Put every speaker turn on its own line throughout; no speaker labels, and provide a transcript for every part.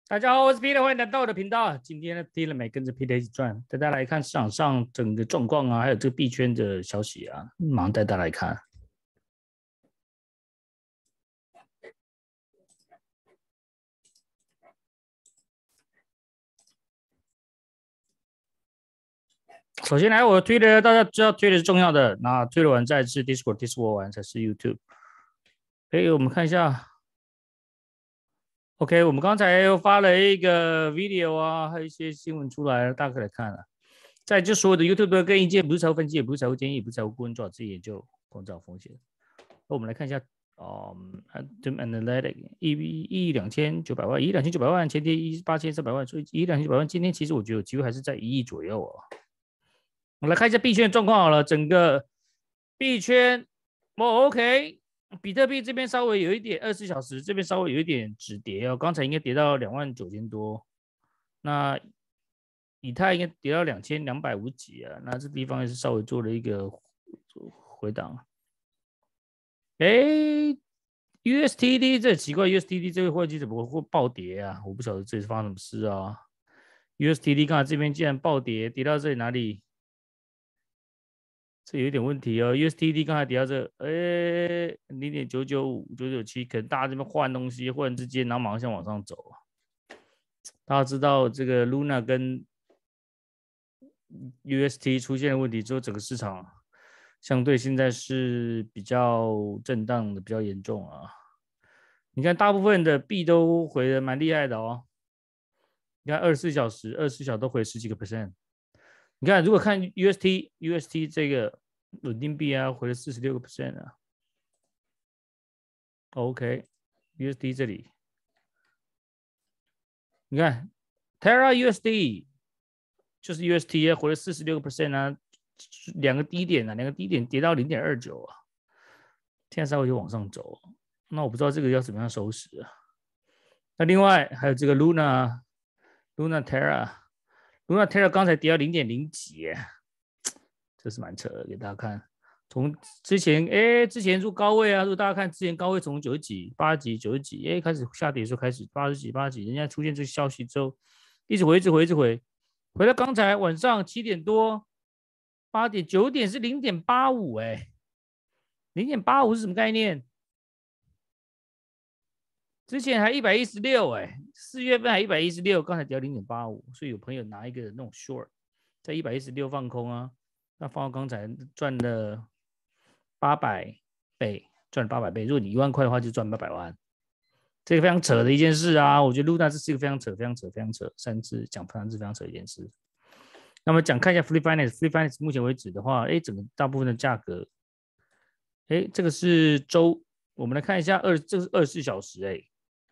大家好，我是 Peter，欢迎来到我的频道。今天呢，Peter 美跟着 Peter 一起转，带大家来看市场上整个状况啊，还有这个币圈的消息啊，马上带大家来看。首先来，我推的大家知道推的是重要的，那推了完再是 Discord 完才是 YouTube。我们看一下。OK，我们刚才又发了一个 video 啊，还有一些新闻出来，大家可以来看啊。再就所有的 YouTube 跟意见不是财务分析，也不是财务建议，也不是财务顾问，做好自己研究，控制好风险。那我们来看一下，Atom Analytic 12900万，12900万，前天18300万，所以12900万，今天其实我觉得有机会还是在1亿左右哦。我们来看一下币圈的状况好了，整个币圈OK。比特币这边稍微有一点24小时，这边稍微有一点止跌哦，刚才应该跌到29000多，那以太应该跌到2250几啊，那这地方也是稍微做了一个回档。USTD 这奇怪 ，USTD 这个货币怎么会暴跌啊？我不晓得这是发生什么事啊。USTD 刚才这边竟然暴跌，跌到这里哪里？这有一点问题哦。USDT 刚才跌到这，0.995、997，可能大家这边换东西，忽然之间，然后马上往上走。大家知道这个 Luna 跟 UST 出现的问题之后，整个市场相对现在是比较震荡的，比较严重啊。你看，大部分的币都回的蛮厉害的哦。你看24小时都回10几个%。你看，如果看 UST 这个稳定币啊，回了46个%啊。OK，USD 这里，你看 Terra USD 就是 UST 啊，回了46个%啊，两个低点跌到0.29啊，现在稍微就往上走，那我不知道这个要怎么样收拾啊。那另外还有这个 Luna Terra 刚才跌到0.0几，这是蛮扯的，给大家看。从之前入高位啊，如果大家看之前高位从90几、80几、90几，开始下跌的时候开始80几、80几，人家出现这个消息之后，一直回，回到刚才晚上7点多、8点、9点是0.85，0.85是什么概念？之前还116，4月份还116，刚才跌到0.85，所以有朋友拿一个那种 short， 在116放空啊，那放到刚才赚了800倍，赚了800倍。如果你1万块的话，就赚800万，这个非常扯的一件事啊！我觉得 Luna 这是一个非常扯，甚至讲非常扯的一件事。那么看一下 Free Finance，目前为止的话，整个大部分的价格，这个是周，我们来看一下这个是24小时，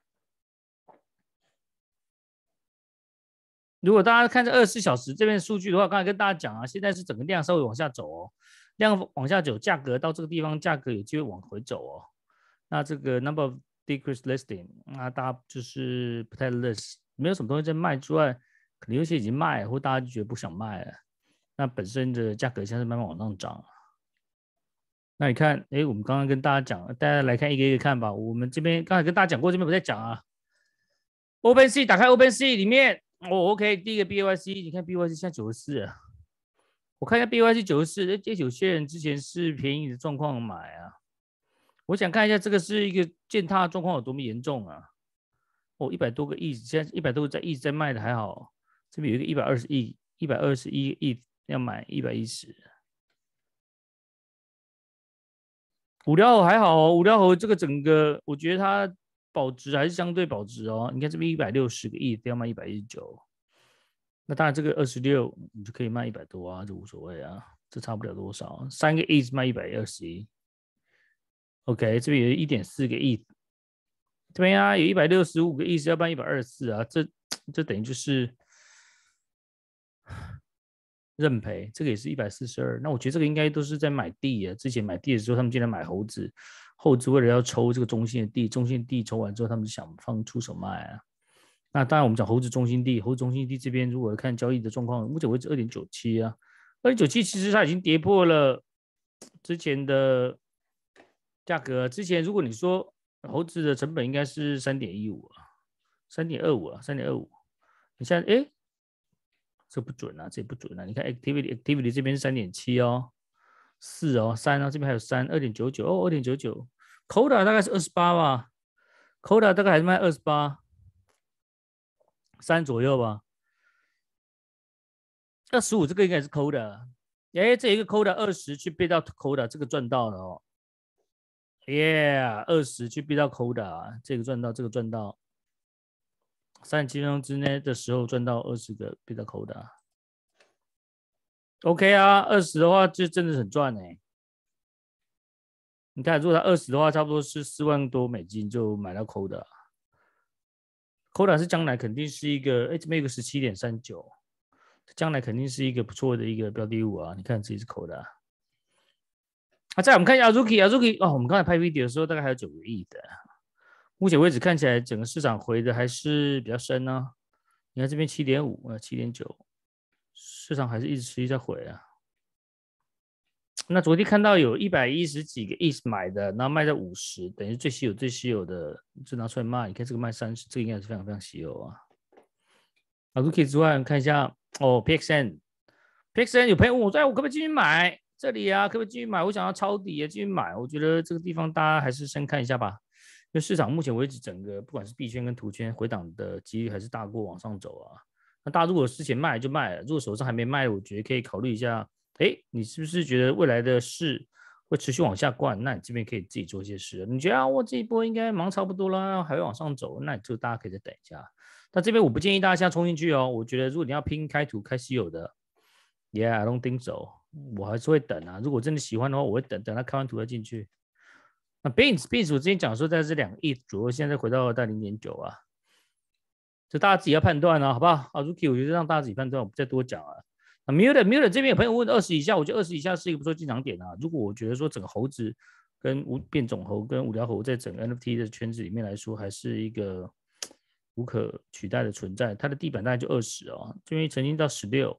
如果大家看这24小时这边数据的话，刚才跟大家讲啊，现在是整个量稍微往下走哦，量往下走，价格到这个地方，价格有机会往回走哦。那这个 number of decreased listing， 那大家就是不太 list， 没有什么东西在卖之外，可能有些已经卖了，或大家就觉得不想卖了。那本身的价格现在是慢慢往上涨。那你看，我们刚刚跟大家讲，大家来看一个一个看吧。我们这边刚才跟大家讲过，这边不再讲啊。OpenSea 打开 OpenSea 里面，OK， 第一个 BYC， 你看 BYC 现在94啊，我看一下 BYC 94，有些人之前是便宜的状况买啊，我想看一下这个是一个践踏状况有多么严重啊，100多个亿，现在100多个一直在卖的还好，这边有一个120亿，121亿要买110。五条猴还好哦，五条猴这个整个我觉得它保值还是相对保值哦。你看这边160个亿要卖119，那当然这个26你就可以卖100多啊，这无所谓啊，这差不了多少。3个亿卖121 ，OK， 这边有1.4个亿，这边有165个亿是要卖124啊，这等于就是认赔，这个也是142。那我觉得这个应该都是在买地啊，之前买地的时候他们进来买猴子，猴子为了要抽这个中心的地，中心地抽完之后他们就想出手卖啊。那当然我们讲猴子中心地这边如果看交易的状况，目前为止2.97啊，2.97其实它已经跌破了之前的价格。之前如果你说猴子的成本应该是3.15啊， 3.25啊，3.25。你现在哎，这不准啊，这也不准啊。你看 activity 这边是3.7哦，4哦，3哦，这边还有3，2.99哦，2.99。Coda 大概是28吧，Coda 大概还是卖28，3左右吧。25这个应该是 Coda，哎，这一个 Coda 20去背到 Coda， 这个赚到了哦。Yeah，20去逼到 Coda， 这个赚到，这个赚到，37分钟之内的时候赚到20个逼到 Coda。OK 啊，20的话就真的很赚哎。你看，如果它20的话，差不多是4万多美金就买到 Coda。Coda 是将来肯定是一个，哎，这边有个17.39，将来肯定是一个不错的一个标的物啊。你看这里是 Coda。再我们看一下 Azuki 哦，我们刚才拍 video 的时候大概还有9个亿的。目前为止看起来整个市场回的还是比较深呢、啊。你看这边7.5， 7.9，市场还是一直持续在回啊。那昨天看到有110几个亿买的，然后卖在50，等于最稀有的就拿出来卖。你看这个卖30，这个应该是非常非常稀有啊。Azuki 之外，看一下哦 ，PXN 有朋友问我，我可不可以进去买？这里啊，可不可以进去买？我想要抄底啊，进去买。我觉得这个地方大家还是先看一下吧。因为市场目前为止，整个不管是币圈跟图圈回档的几率还是大过往上走啊。那大家如果之前卖就卖了，如果手上还没卖，我觉得可以考虑一下。哎，你是不是觉得未来的市会持续往下灌？那你这边可以自己做一些事。你觉得啊，我这一波应该忙差不多了，还会往上走，那你就大家可以再等一下。但这边我不建议大家现在冲进去哦。我觉得如果你要拼开图开稀有的 ，Yeah，I don't think so。我还是会等啊。如果真的喜欢的话，我会等他开完图再进去。那 Beans 我之前讲说在这2个亿左右，现在回到0.9啊，这大家自己要判断啊，好不好？Azuki 我觉得让大家自己判断，我不再多讲了。那 Muller 这边有朋友问20以下，我觉得20以下是一个不错进场点啊。如果我觉得说整个猴子跟变种猴跟无聊猴在整个 NFT 的圈子里面来说，还是一个无可取代的存在。它的地板大概就20哦，这边曾经到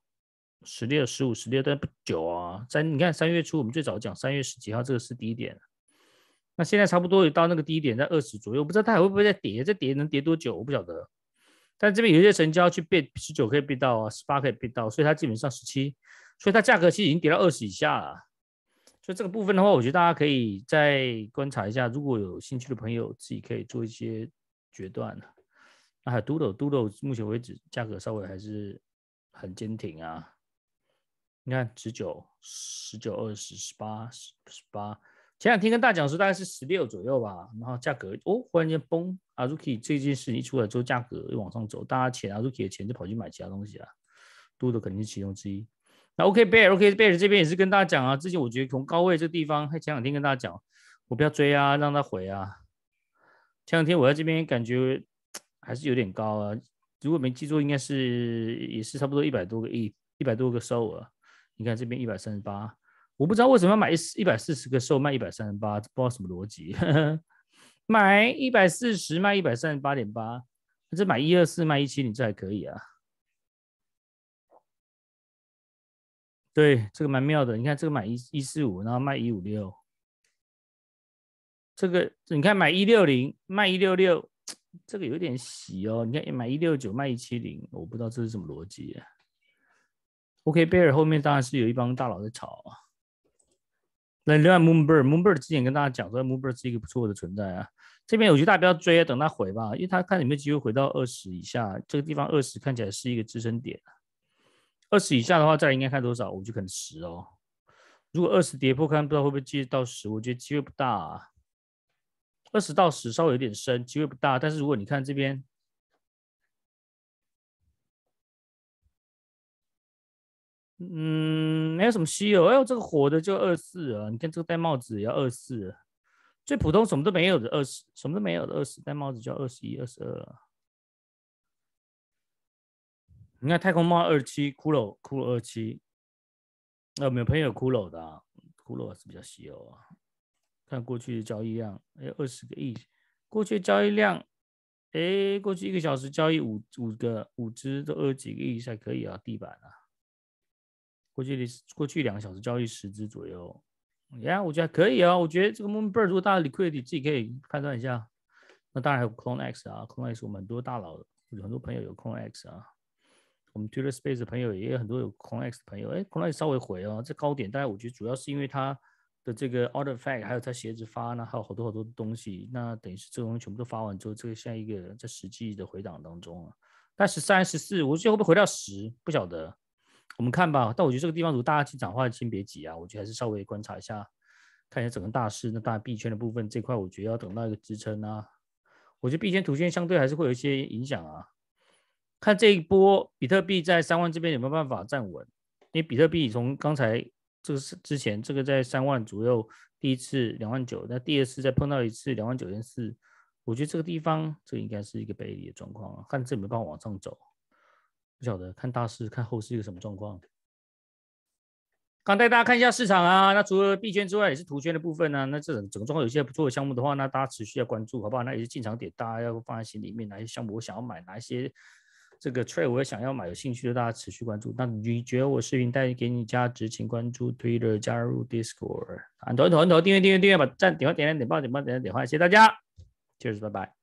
16、16、15、16，但不久啊。你看3月初我们最早讲3月10几号，这个是低点。那现在差不多也到那个低点，在20左右，不知道它还会不会再跌？这跌能跌多久？我不晓得。但这边有一些成交去变19可以变到啊，18可以变到，所以它基本上17，所以它价格其实已经跌到20以下了。所以这个部分的话，我觉得大家可以再观察一下，如果有兴趣的朋友，自己可以做一些决断。那还有 Doodle，目前为止价格稍微还是很坚挺啊。你看19、19、20、18。前2天跟大家讲说大概是16左右吧，然后价格忽然间崩，Azuki 这件事一出来之后，价格又往上走，大家Azuki 的钱就跑去买其他东西啊，多的肯定是其中之一。那 OK Bear 这边也是跟大家讲啊，之前我觉得从高位这个地方，前2天跟大家讲，我不要追啊，让它回啊。前2天我在这边感觉还是有点高啊，如果没记错，应该是也是差不多100多个亿，100多个收额。你看这边138。我不知道为什么要买140个售卖138，不知道什么逻辑。买140卖138.8，这买124卖170，这还可以啊。对，这个蛮妙的。你看这个买145，然后卖156。这个你看买160卖166，这个有点洗哦。你看买169卖170，我不知道这是什么逻辑。OK， 贝尔后面当然是有一帮大佬在炒啊。那另外 Moonbird 之前跟大家讲说 Moonbird 是一个不错的存在啊。这边我觉得大家不要追啊，等它回吧，因为它看有没有机会回到20以下，这个地方20看起来是一个支撑点。20以下的话，再来应该看多少？我就可能10哦。如果20跌破，看不知道会不会继续到10，我觉得机会不大啊。20到10稍微有点深，机会不大。但是如果你看这边，没有什么稀有。哎呦，这个火的就24啊！你看这个戴帽子也要24。最普通什么都没有的20，什么都没有的20，戴帽子就要21、22。你看太空帽27，骷髅27。有没有朋友有骷髅的啊？骷髅是比较稀有啊。看过去的交易量，有20个亿。过去的交易量，过去1个小时交易5只都20几个亿才可以啊，地板啊。过去2个小时交易10只左右，我觉得还可以啊。我觉得这个 Moonbird 如果大的 liquidity 自己可以判断一下， 那当然还有 Clone X 啊，Clone X 我们很多大佬有很多朋友有 Clone X 啊，我们 Twitter Space 的朋友也有很多有 Clone X 的朋友，Clone X 稍微回哦，这高点大概我觉得主要是因为它的这个 Artifact 还有它鞋子发呢，还有好多好多的东西，那等于是这个东西全部都发完之后，这个下一个在实际的回档当中啊，但13、14，我觉得会不会回到10，不晓得，我们看吧。但我觉得这个地方如果大家进场的话，先别急啊，我觉得还是稍微观察一下，看一下整个大势。那当然币圈的部分这块，我觉得要等到一个支撑啊。我觉得币圈、图圈相对还是会有一些影响啊。看这一波比特币在3万这边有没有办法站稳？因为比特币从刚才这个是之前这个在3万左右，第一次2万9，那第二次再碰到一次2万9.4，我觉得这个地方这个应该是一个背离的状况啊，看这有没有办法往上走。不晓得看大势，看后市一个什么状况。刚带大家看一下市场啊，那除了币圈之外，也是图圈的部分呢、那这整个状况有些不错的项目的话，那大家持续要关注，好不好？那也是进场点，大家要放在心里面。哪些项目我想要买，哪一些这个 trade 我也想要买，有兴趣的大家持续关注。那你觉得我视频带给你价值，请关注 Twitter， 加入 Discord， 按头，订阅，把赞点点爆，谢谢大家，Cheers，拜拜。